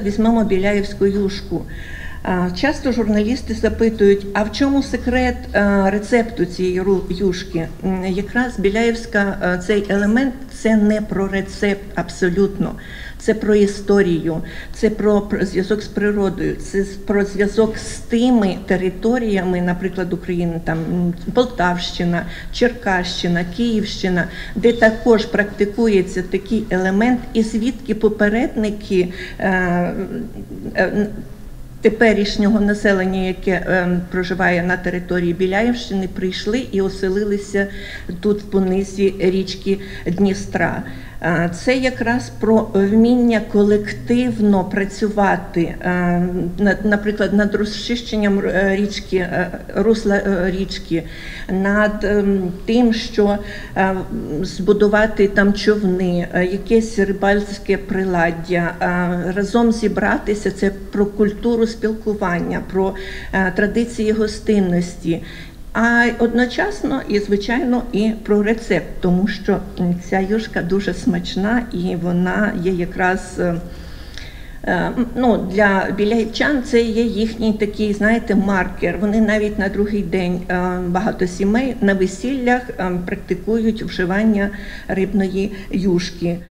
Візьмемо біляївську юшку. Часто журналісти запитують, а в чому секрет рецепту цієї юшки? Якраз біляївська, цей елемент – це не про рецепт абсолютно. Це про історію, це про зв'язок з природою, це про зв'язок з тими територіями, наприклад, України, там Полтавщина, Черкащина, Київщина, де також практикується такий елемент, і звідки попередники теперішнього населення, яке проживає на території Біляївщини, прийшли і оселилися тут в понизі річки Дністра. Це якраз про вміння колективно працювати, наприклад, над розчищенням річки, русла річки, над тим, що збудувати там човни, якесь рибальське приладдя, разом зібратися. Це про культуру спілкування, про традиції гостинності. А одночасно і, звичайно, і про рецепт, тому що ця юшка дуже смачна і вона є якраз, для біляївчан це є їхній такий, знаєте, маркер. Вони навіть на другий день, багато сімей на весіллях практикують вживання рибної юшки.